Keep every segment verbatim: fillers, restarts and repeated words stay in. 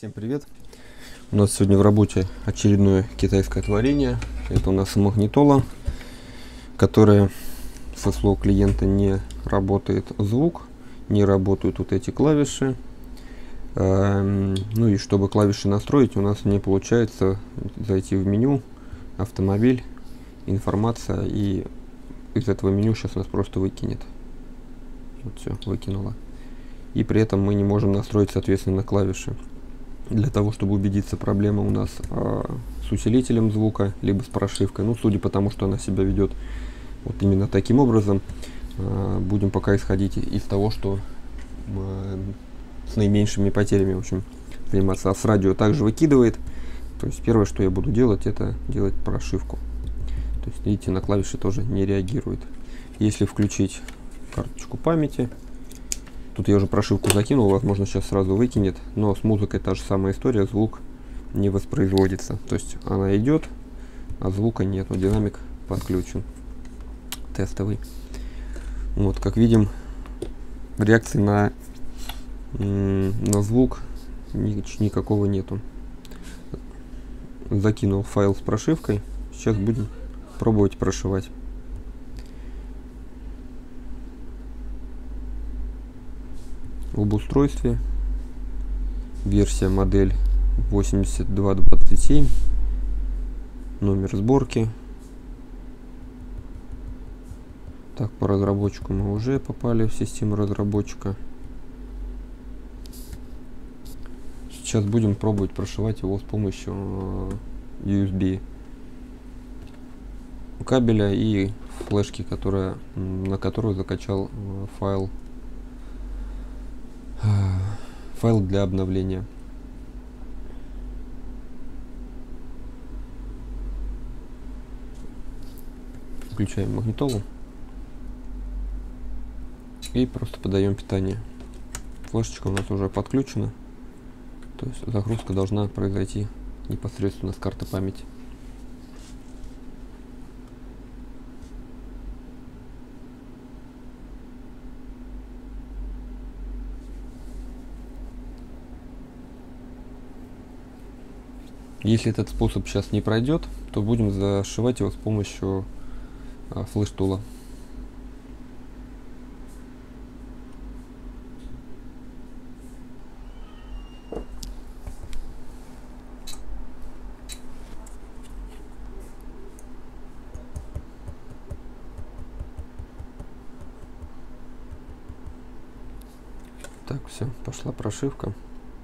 Всем привет! У нас сегодня в работе очередное китайское творение. Это у нас магнитола, которая, со слов клиента, не работает звук, не работают вот эти клавиши. Ну и чтобы клавиши настроить, у нас не получается зайти в меню, автомобиль, информация, и из этого меню сейчас нас просто выкинет. Вот все, выкинуло. И при этом мы не можем настроить, соответственно, клавиши. Для того, чтобы убедиться, проблема у нас э, с усилителем звука, либо с прошивкой. Ну, судя по тому, что она себя ведет вот именно таким образом, э, будем пока исходить из того, что э, с наименьшими потерями, в общем, заниматься. А с радио также выкидывает. То есть первое, что я буду делать, это делать прошивку. То есть, видите, на клавиши тоже не реагирует. Если включить карточку памяти, тут я уже прошивку закинул, возможно, сейчас сразу выкинет, но с музыкой та же самая история, звук не воспроизводится. То есть она идет, а звука нет, динамик подключен, тестовый. Вот, как видим, реакции на, на звук ни, никакого нету. Закинул файл с прошивкой, сейчас будем пробовать прошивать. Об устройстве. Версия, модель восемьдесят два двадцать семь. Номер сборки. Так, по разработчику мы уже попали в систему разработчика. Сейчас будем пробовать прошивать его с помощью ю эс би кабеля и флешки, которая, на которую закачал файл файл для обновления. Включаем магнитолу и просто подаем питание. Флешечка у нас уже подключена, то есть загрузка должна произойти непосредственно с карты памяти. Если этот способ сейчас не пройдет, то будем зашивать его с помощью а, флеш-тула. Так, все, пошла прошивка.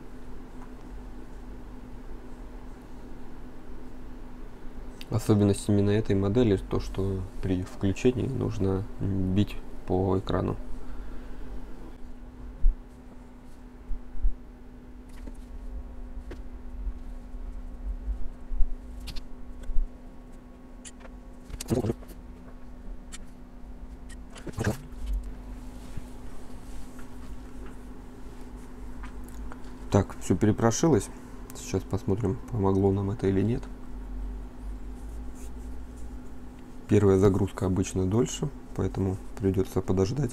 Особенность именно этой модели то, что при включении нужно бить по экрану. Так, все перепрошилось. Сейчас посмотрим, помогло нам это или нет. Первая загрузка обычно дольше, поэтому придется подождать.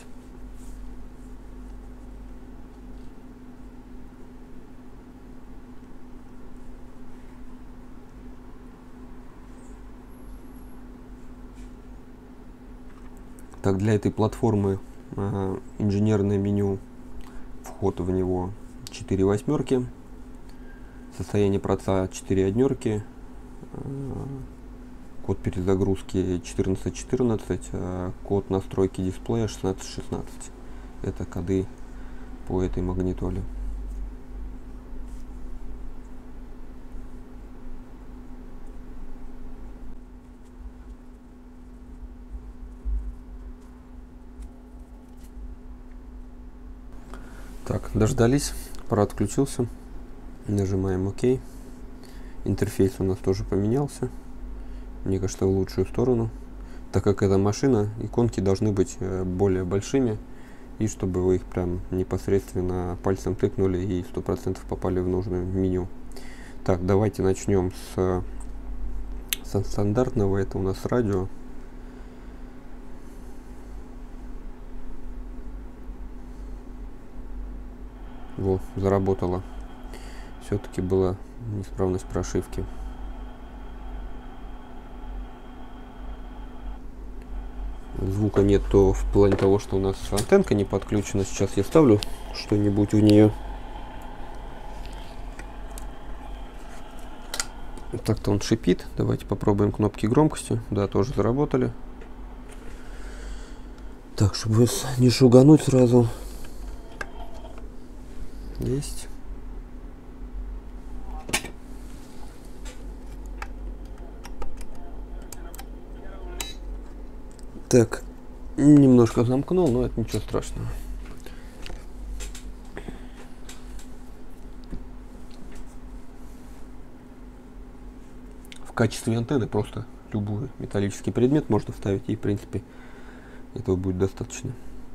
Так, для этой платформы э, инженерное меню, вход в него четыре восьмерки, состояние проца четыре однерки, э, код перезагрузки четырнадцать четырнадцать, а код настройки дисплея шестнадцать шестнадцать. Это коды по этой магнитоле. Так, дождались, аппарат включился. Нажимаем ОК. Интерфейс у нас тоже поменялся. Мне кажется, в лучшую сторону. Так как эта машина, иконки должны быть более большими. И чтобы вы их прям непосредственно пальцем тыкнули и сто процентов попали в нужное меню. Так, давайте начнем с, со стандартного. Это у нас радио. Во, заработало. все-таки была неисправность прошивки. Звука нет, то в плане того, что у нас антенка не подключена. Сейчас я ставлю что-нибудь в нее. Так-то он шипит. Давайте попробуем кнопки громкости. Да, тоже заработали. Так, чтобы не шугануть сразу. Есть. Так, немножко замкнул, но это ничего страшного. В качестве антенны просто любой металлический предмет можно вставить, и в принципе этого будет достаточно.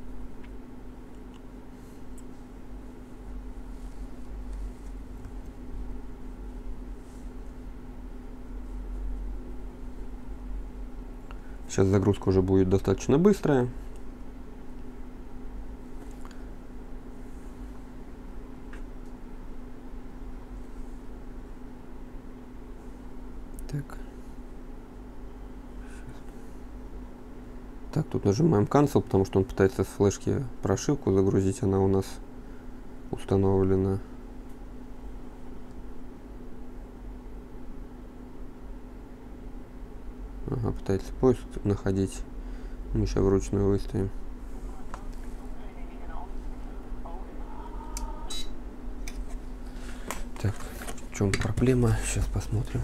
Сейчас загрузка уже будет достаточно быстрая. Так. Так, тут нажимаем Cancel, потому что он пытается с флешки прошивку загрузить. Она у нас установлена. Ага, пытается поиск находить. Мы сейчас вручную выставим. Так, в чем проблема? Сейчас посмотрим.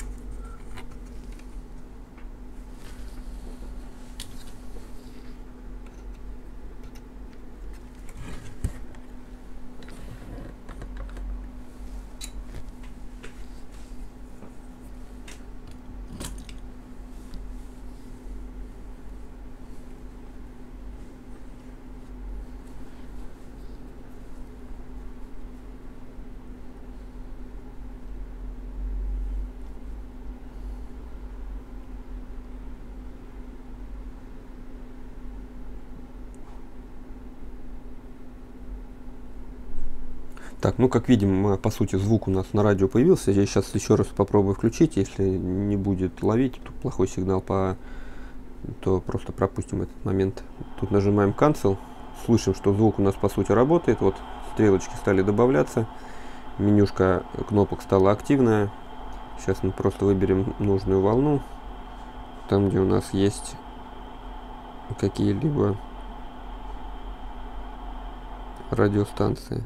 Так, ну как видим, по сути звук у нас на радио появился. Я сейчас еще раз попробую включить. Если не будет ловить то плохой сигнал, по, то просто пропустим этот момент. Тут нажимаем Cancel. Слышим, что звук у нас по сути работает. Вот стрелочки стали добавляться. Менюшка кнопок стала активная. Сейчас мы просто выберем нужную волну. Там, где у нас есть какие-либо радиостанции.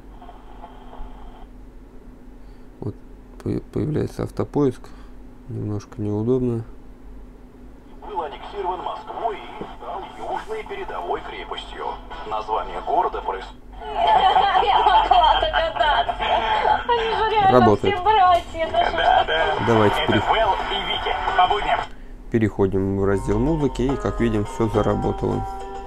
Вот появляется автопоиск. Немножко неудобно. Был аннексирован Москвой и стал южной передовой крепостью. Название города происходит... Я могла догадаться. Они же реально Работает. все братья. Да, да. Давайте Это перех... Вэл и Вики. По будням. переходим в раздел музыки, и как видим, все заработало.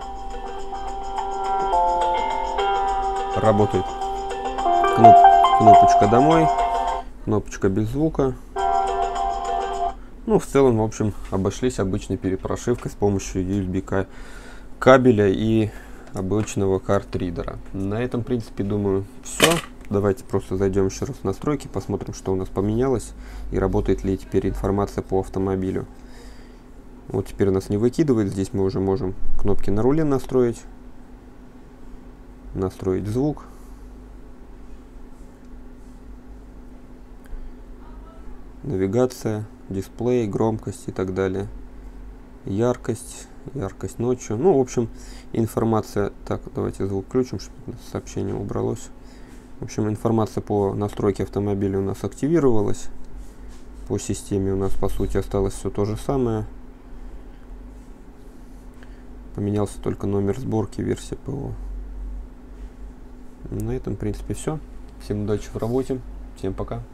Работает Кноп... кнопочка домой, кнопочка без звука. Ну, в целом, в общем, обошлись обычной перепрошивкой с помощью ю эс би кабеля и обычного картридера. На этом, в принципе, думаю, все. Давайте просто зайдем еще раз в настройки, посмотрим, что у нас поменялось и работает ли теперь информация по автомобилю. Вот теперь у нас не выкидывает. Здесь мы уже можем кнопки на руле настроить, настроить звук. Навигация, дисплей, громкость и так далее. Яркость, яркость ночью. Ну, в общем, информация... Так, давайте звук включим, чтобы сообщение убралось. В общем, информация по настройке автомобиля у нас активировалась. По системе у нас, по сути, осталось все то же самое. Поменялся только номер сборки, версия ПО. На этом, в принципе, все. Всем удачи в работе. Всем пока.